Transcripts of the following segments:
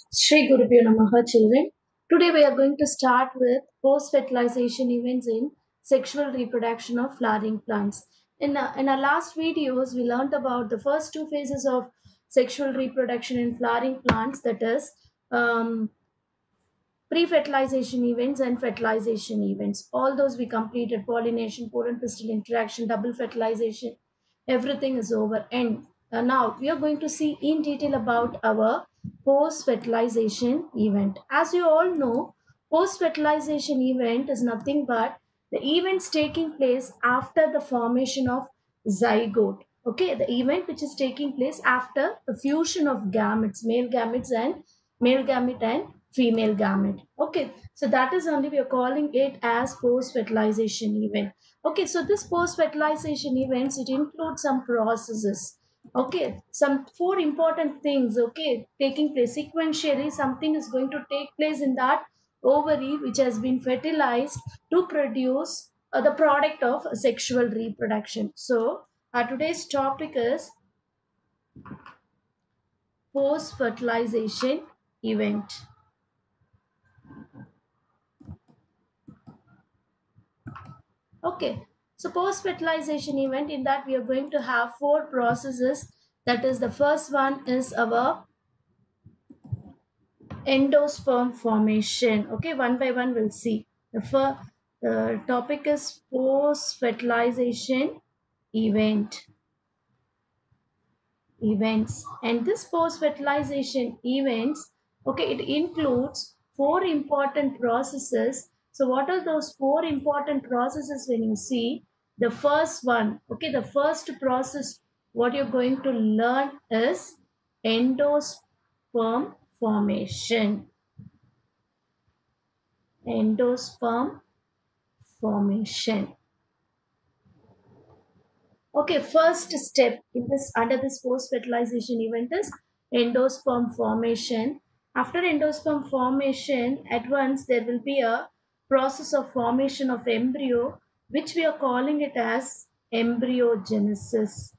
Shri Gurubhyo Namaha, children. Today we are going to start with post-fertilization events in sexual reproduction of flowering plants. In our last videos, we learned about the first two phases of sexual reproduction in flowering plants, that is, pre-fertilization events and fertilization events. All those we completed: pollination, pollen pistil interaction, double fertilization. Everything is over. And now we are going to see in detail about our post-fertilization event. As you all know, post-fertilization event is nothing but the events taking place after the formation of zygote. Okay, the event which is taking place after the fusion of gametes, male gamete and female gamete. Okay, so that is only we are calling it as post-fertilization event. Okay, so this post-fertilization events, it includes some processes. Okay, some four important things, okay, taking place sequentially. Something is going to take place in that ovary which has been fertilized to produce the product of sexual reproduction. So our today's topic is post-fertilization event. Okay, so post-fertilization event, in that we are going to have four processes. That is, the first one is our endosperm formation. Okay, one by one we'll see. The topic is post-fertilization events, and this post-fertilization events, okay, it includes four important processes. So what are those four important processes? When you see the first one, okay, the first process what you're going to learn is endosperm formation. Endosperm formation. Okay, first step in this under this post-fertilization event is endosperm formation. After endosperm formation, at once there will be a process of formation of embryo, which we are calling it as embryogenesis.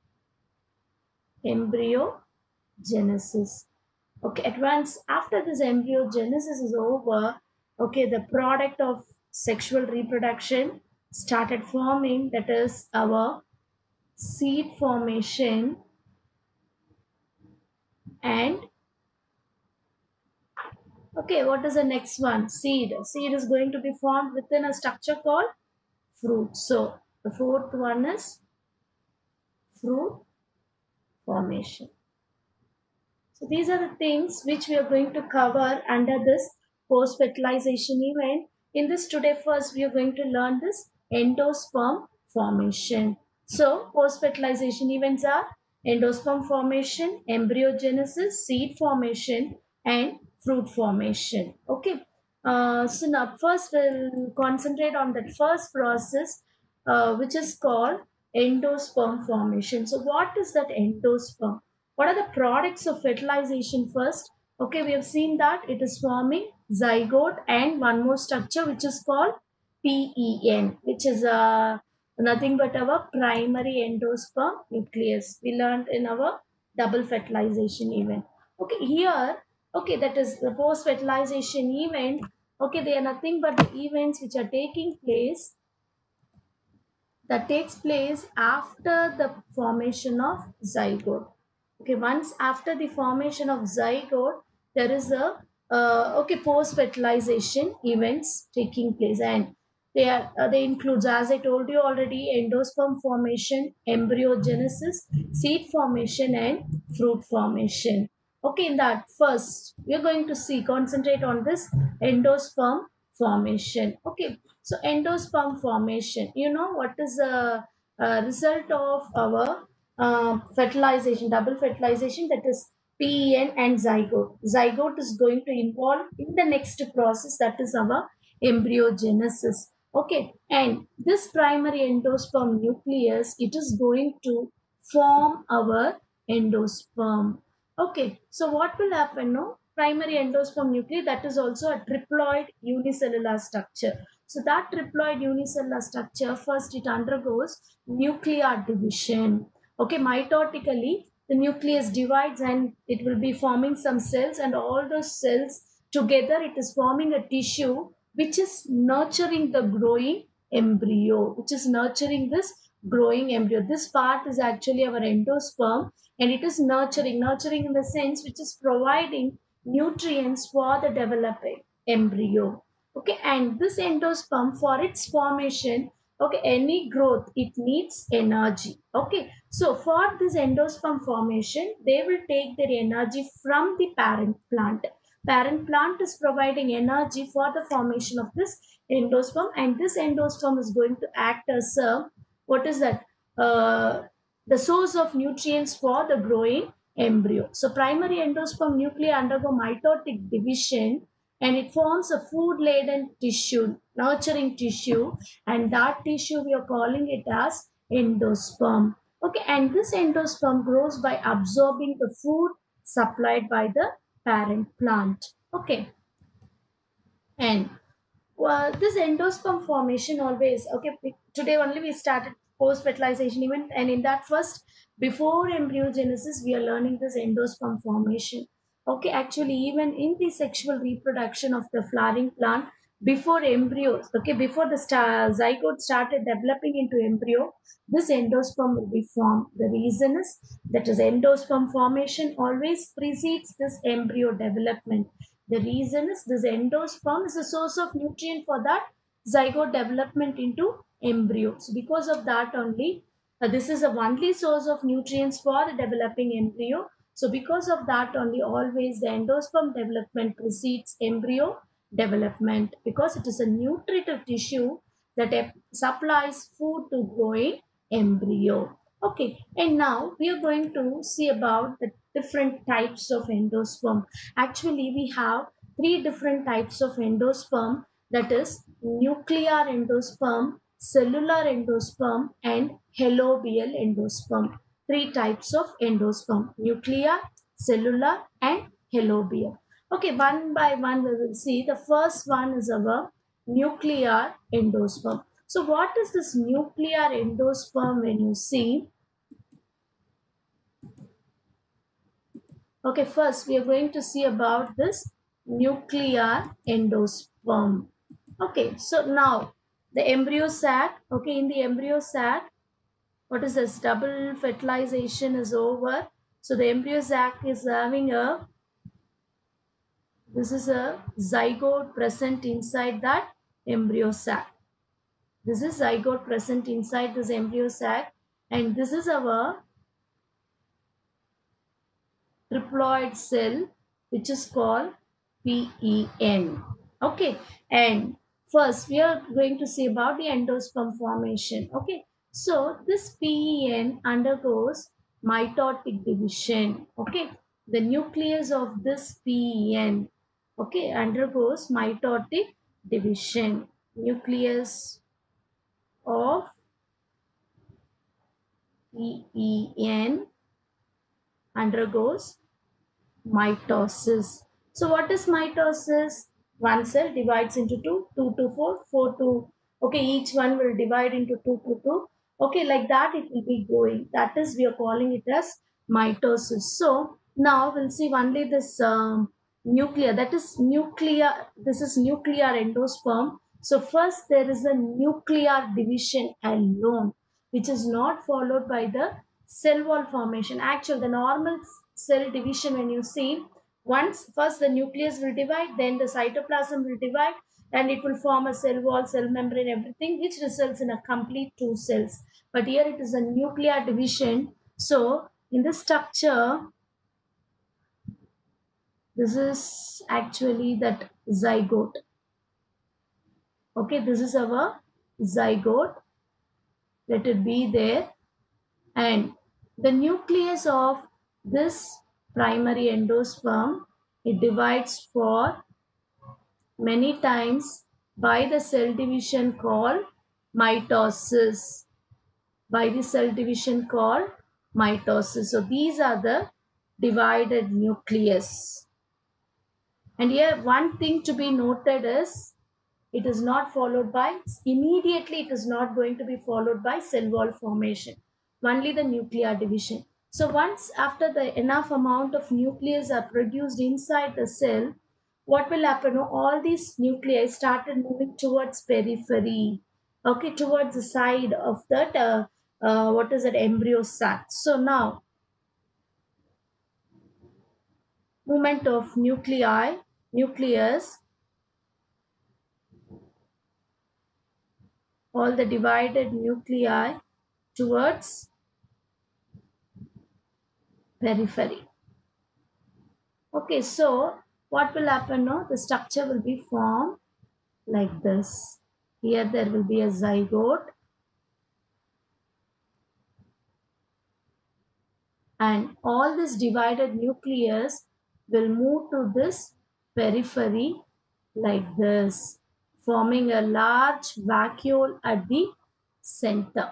Embryogenesis. Okay, at once after this embryogenesis is over, okay, the product of sexual reproduction started forming, that is our seed formation. And okay, what is the next one? Seed is going to be formed within a structure called fruit. So the fourth one is fruit formation. So these are the things which we are going to cover under this post fertilization event. In this today, first we are going to learn this endosperm formation. So post fertilization events are endosperm formation, embryogenesis, seed formation, and fruit formation. Okay. So now first we'll concentrate on that first process, which is called endosperm formation. So what is that endosperm? What are the products of fertilization first? Okay, we have seen that it is forming zygote and one more structure which is called PEN, which is nothing but our primary endosperm nucleus. We learned in our double fertilization event. Okay, here, okay, that is the post fertilization event. Okay, they are nothing but the events which are taking place, that takes place after the formation of zygote. Okay, once after the formation of zygote, there is a okay, post fertilization events taking place, and they includes, as I told you already, endosperm formation, embryogenesis, seed formation, and fruit formation. Okay, in that first we are going to see concentrate on this endosperm formation. Okay, so endosperm formation, you know what is the result of our fertilization, double fertilization, that is PEN and zygote. Zygote is going to involve in the next process, that is our embryogenesis. Okay, and this primary endosperm nucleus, it is going to form our endosperm. Okay, so what will happen? No, primary endosperm nucleus, that is also a triploid unicellular structure. So that triploid unicellular structure, first it undergoes nuclear division. Okay, mitotically the nucleus divides and it will be forming some cells, and all those cells together it is forming a tissue which is nurturing the growing embryo, which is nurturing this growing embryo. This part is actually our endosperm, and it is nurturing in the sense which is providing nutrients for the developing embryo. Okay, and this endosperm, for its formation, okay, any growth, it needs energy. Okay, so for this endosperm formation, they will take their energy from the parent plant. Parent plant is providing energy for the formation of this endosperm, and this endosperm is going to act as a, what is that, the source of nutrients for the growing embryo. So primary endosperm nuclei undergo mitotic division, and it forms a food laden tissue, nurturing tissue, and that tissue we are calling it as endosperm. Okay, and this endosperm grows by absorbing the food supplied by the parent plant. Okay, and this endosperm formation always, okay, today only we started post fertilization event, and in that first, before embryogenesis, we are learning this endosperm formation. Okay, actually even in the sexual reproduction of the flowering plant, before embryos, okay, before the zygote started developing into embryo, this endosperm will be formed. The reason is that is endosperm formation always precedes this embryo development. The reason is this endosperm is a source of nutrient for that zygote development into embryo. So because of that only, this is the only source of nutrients for the developing embryo. So because of that only, always the endosperm development precedes embryo development, because it is a nutritive tissue that supplies food to growing embryo. Okay, and now we are going to see about the different types of endosperm. Actually, we have three different types of endosperm, that is nuclear endosperm, cellular endosperm, and halobial endosperm. Three types of endosperm: nuclear, cellular, and halobial. Okay, one by one we will see. The first one is our nuclear endosperm. So what is this nuclear endosperm when you see? Okay, first we are going to see about this nuclear endosperm. Okay, so now the embryo sac, okay, in the embryo sac, what is this? Double fertilization is over. So the embryo sac is having a, this is a zygote present inside that embryo sac. This is zygote present inside this embryo sac, and this is our triploid cell, which is called PEN. Okay, and first we are going to see about the endosperm formation. Okay, so this PEN undergoes mitotic division. Okay, the nucleus of this PEN, okay, undergoes mitotic division. Nucleus of PEN undergoes mitosis. So what is mitosis? One cell divides into two, 2 to 4, 4 to, okay, each one will divide into 2 to 2. Okay, like that it will be going. That is, we are calling it as mitosis. So now we'll see only this nuclear, that is nuclear, this is nuclear endosperm. So first there is a nuclear division alone, which is not followed by the cell wall formation. Actually, the normal cell division, when you see, once first the nucleus will divide, then the cytoplasm will divide, and it will form a cell wall, cell membrane, everything, which results in a complete two cells. But here it is a nuclear division. So in this structure, this is actually that zygote. Okay, this is our zygote. Let it be there. And the nucleus of this primary endosperm, it divides for many times by the cell division called mitosis. By the cell division called mitosis. So these are the divided nucleus. And here one thing to be noted is, it is not followed by, immediately it is not going to be followed by cell wall formation. Only the nuclear division. So once after the enough amount of nucleus are produced inside the cell, what will happen? All these nuclei started moving towards periphery, okay, towards the side of that what is it, embryo sac. So now movement of nucleus, all the divided nuclei towards periphery. Okay, so what will happen now? The structure will be formed like this. Here there will be a zygote, and all this divided nucleus will move to this periphery like this, forming a large vacuole at the center.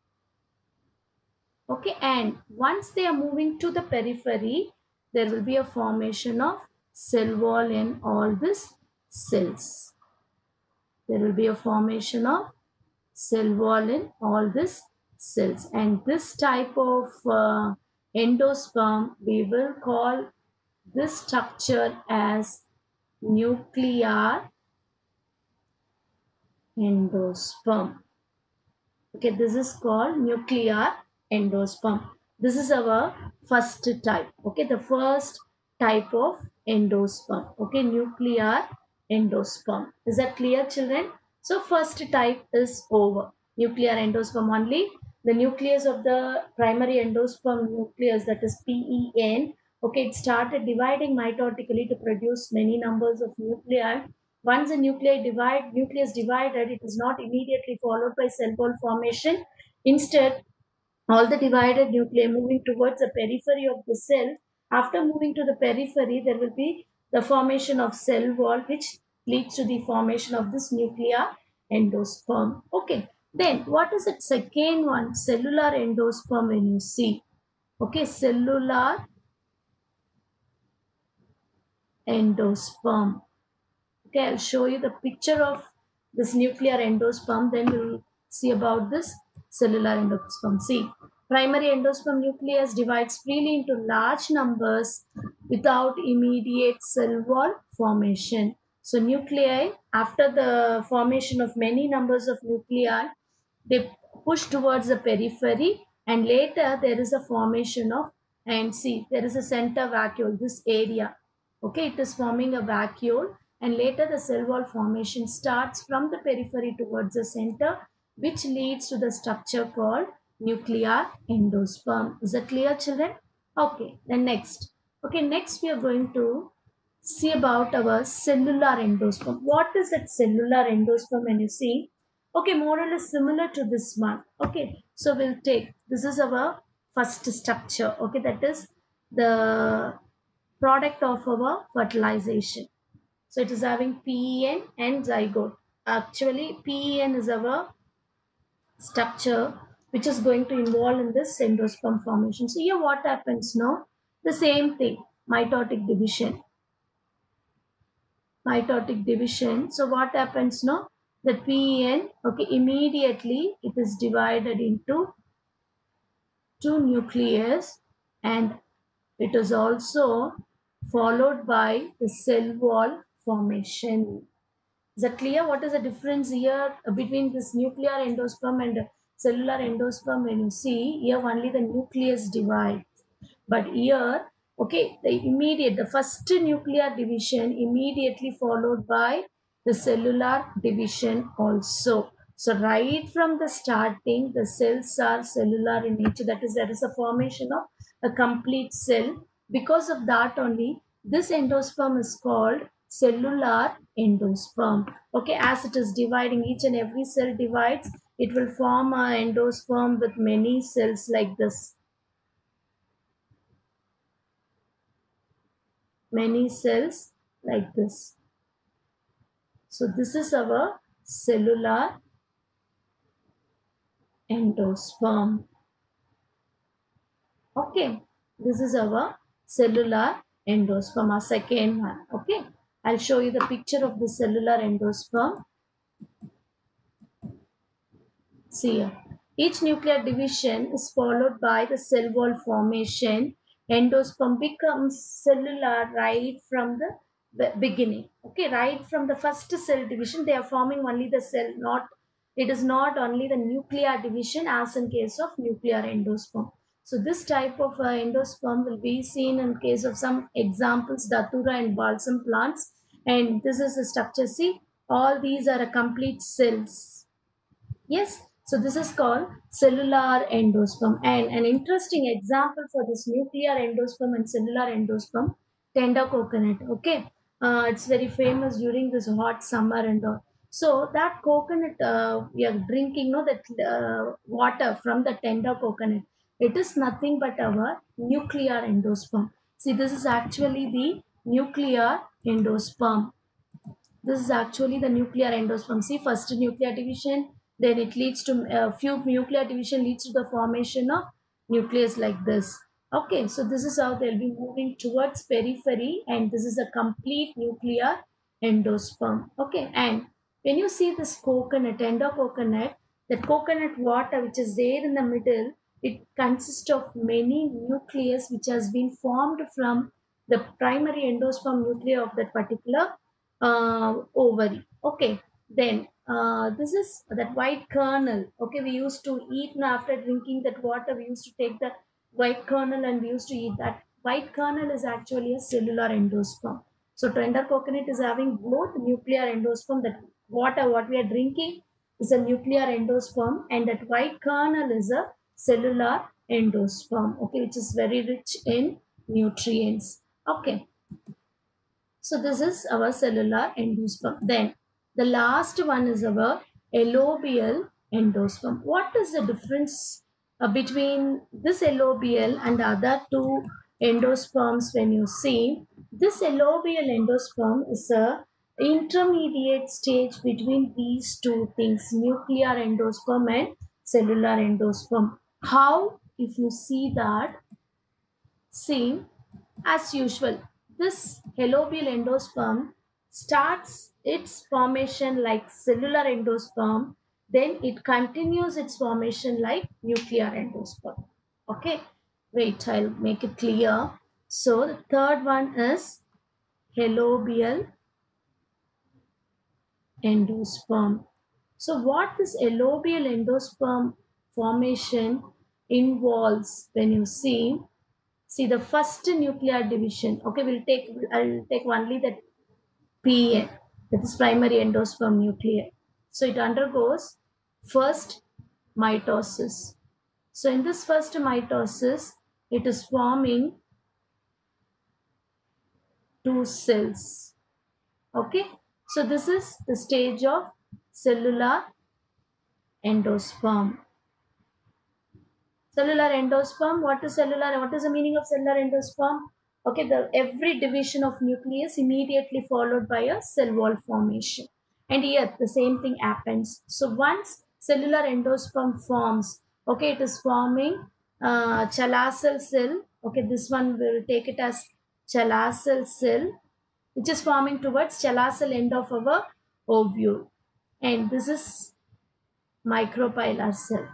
Okay, and once they are moving to the periphery, there will be a formation of cell wall in all these cells. There will be a formation of cell wall in all these cells, and this type of endosperm, we will call this structure as nuclear endosperm. Okay, this is called nuclear endosperm. This is our first type. Okay, the first type of endosperm. Okay, nuclear endosperm. Is that clear, children? So first type is over. Nuclear endosperm only. The nucleus of the primary endosperm nucleus, that is PEN. Okay, it started dividing mitotically to produce many numbers of nuclei. Once the nucleus divided, it is not immediately followed by cell wall formation. Instead, all the divided nuclei moving towards the periphery of the cell. After moving to the periphery, there will be the formation of cell wall, which leads to the formation of this nuclear endosperm. Okay. Then what is it? Second one, cellular endosperm when you see. Okay, cellular endosperm. Okay, I'll show you the picture of this nuclear endosperm. Then we'll see about this cellular endosperm. See, primary endosperm nucleus divides freely into large numbers without immediate cell wall formation. So nuclei, after the formation of many numbers of nuclei, they push towards the periphery, and later there is a formation of, and see, there is a center vacuole, this area. Okay, it is forming a vacuole, and later the cell wall formation starts from the periphery towards the center, which leads to the structure called nuclear endosperm. Is that clear, children? Okay, then next. Okay, next we are going to see about our cellular endosperm. What is that cellular endosperm when you see? Okay, more or less similar to this one. Okay, so we'll take, this is our first structure. Okay, that is the product of our fertilization. So it is having PEN and zygote. Actually, PEN is our structure which is going to involve in this endosperm formation. So here what happens now? The same thing, mitotic division. Mitotic division. So what happens now? The PEN, okay, immediately it is divided into two nucleus, and it is also followed by the cell wall formation. Is that clear? What is the difference here between this nuclear endosperm and cellular endosperm? When you see here, only the nucleus divides, but here, okay, the first nuclear division immediately followed by the cellular division also. So right from the starting, the cells are cellular in nature. That is, there is a formation of a complete cell. Because of that only, this endosperm is called cellular endosperm. Okay, as it is dividing, each and every cell divides, it will form an endosperm with many cells like this. Many cells like this. So this is our cellular endosperm. Okay, this is our cellular endosperm, our second one. Okay, I'll show you the picture of the cellular endosperm. See here. Each nuclear division is followed by the cell wall formation. Endosperm becomes cellular right from the beginning. Okay, right from the first cell division, they are forming only the cell, not it is not only the nuclear division as in case of nuclear endosperm. So this type of endosperm will be seen in case of some examples, datura and balsam plants. And this is the structure. See, all these are a complete cells. Yes, so this is called cellular endosperm. And an interesting example for this nuclear endosperm and cellular endosperm, tender coconut. Okay, it's very famous during this hot summer and all. So that coconut we are drinking, no, that water from the tender coconut. It is nothing but our nuclear endosperm. See, this is actually the nuclear endosperm. This is actually the nuclear endosperm. See, first nuclear division, then it leads to a few nuclear division leads to the formation of nucleus like this. Okay, so this is how they'll be moving towards periphery, and this is a complete nuclear endosperm. Okay, and when you see this coconut, tender coconut, that coconut water which is there in the middle, it consists of many nucleus which has been formed from the primary endosperm nuclei of that particular ovary. Okay, then this is that white kernel. Okay, we used to eat now after drinking that water. We used to take the white kernel and we used to eat that. White kernel is actually a cellular endosperm. So tender coconut is having both nuclear endosperm. That water what we are drinking is a nuclear endosperm, and that white kernel is a cellular endosperm. Okay, which is very rich in nutrients. Okay. So this is our cellular endosperm. Then the last one is our allobial endosperm. What is the difference between this allobial and the other two endosperms? When you see this allobial endosperm is a intermediate stage between these two things, nuclear endosperm and cellular endosperm. How? If you see that, see, as usual, this allobial endosperm starts its formation like cellular endosperm, then it continues its formation like nuclear endosperm. Okay, wait, I'll make it clear. So the third one is allobial endosperm. So what this allobial endosperm formation involves, when you see the first nuclear division. Okay, I'll take only that PN, that is primary endosperm nuclei. So it undergoes first mitosis. So in this first mitosis, it is forming two cells. Okay, so this is the stage of cellular endosperm. Cellular endosperm. What is cellular? What is the meaning of cellular endosperm? Okay, every division of nucleus immediately followed by a cell wall formation. And here the same thing happens. So once cellular endosperm forms, okay, it is forming chalazel cell. Okay, this one will take it as chalazel cell, which is forming towards chalazel end of our ovule. And this is micropylar cell.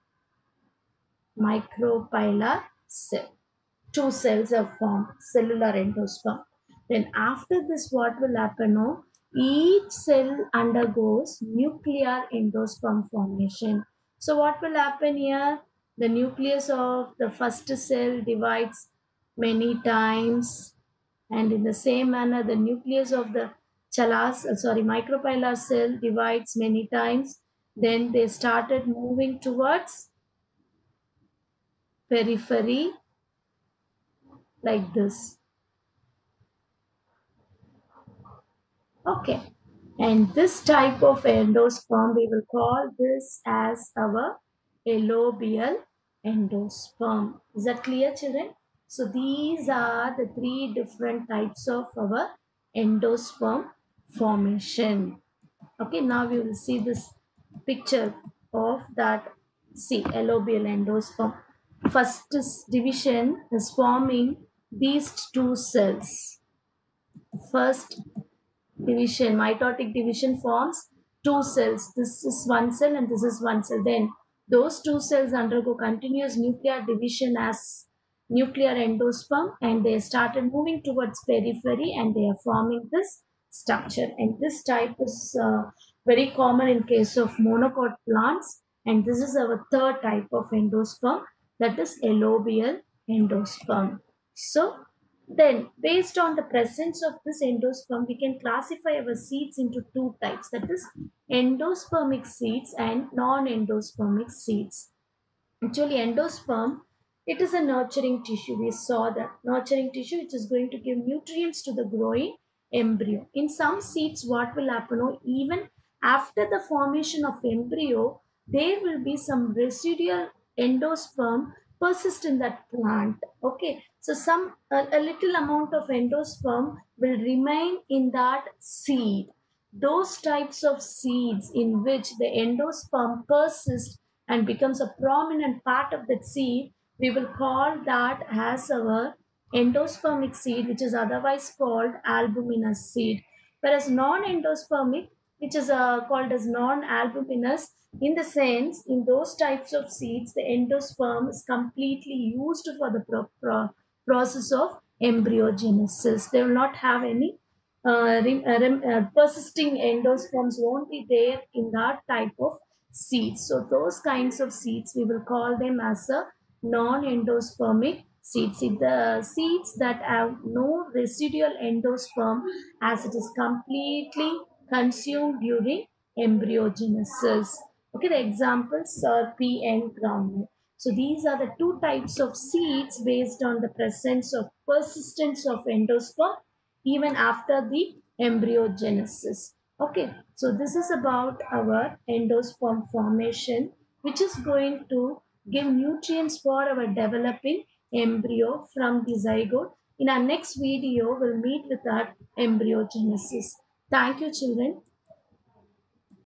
Micropylar cell. Two cells are formed, cellular endosperm. Then after this, what will happen? No, each cell undergoes nuclear endosperm formation. So what will happen here? The nucleus of the first cell divides many times, and in the same manner, the nucleus of the micropylar cell divides many times. Then they started moving towards periphery like this. Okay, and this type of endosperm, we will call this as our allobial endosperm. Is that clear, children? So these are the three different types of our endosperm formation. Okay, now we will see this picture of that. See, allobial endosperm. First division is forming these two cells. First division, mitotic division forms two cells. This is one cell and this is one cell. Then Those two cells undergo continuous nuclear division as nuclear endosperm, and they started moving towards periphery, and they are forming this structure. And this type is very common in case of monocot plants. And this is our third type of endosperm, that is alluvial endosperm. So then, based on the presence of this endosperm, we can classify our seeds into two types, that is endospermic seeds and non-endospermic seeds. Actually, endosperm, it is a nurturing tissue. We saw that nurturing tissue which is going to give nutrients to the growing embryo. In some seeds, what will happen? Even after the formation of embryo, there will be some residual endosperm persist in that plant. Okay, so a little amount of endosperm will remain in that seed. Those types of seeds in which the endosperm persists and becomes a prominent part of that seed, we will call that as our endospermic seed, which is otherwise called albuminous seed. Whereas non-endospermic, which is called as non-albuminous, in the sense, in those types of seeds, the endosperm is completely used for the process of embryogenesis. They will not have any persisting endosperms won't be there in that type of seeds. So those kinds of seeds, we will call them as a non-endospermic seeds. The seeds that have no residual endosperm, as it is completely consumed during embryogenesis. Okay, the examples are pea and groundnut. So these are the two types of seeds based on the presence of persistence of endosperm even after the embryogenesis. Okay, so this is about our endosperm formation, which is going to give nutrients for our developing embryo from the zygote. In our next video, we'll meet with our embryogenesis. Thank you, children.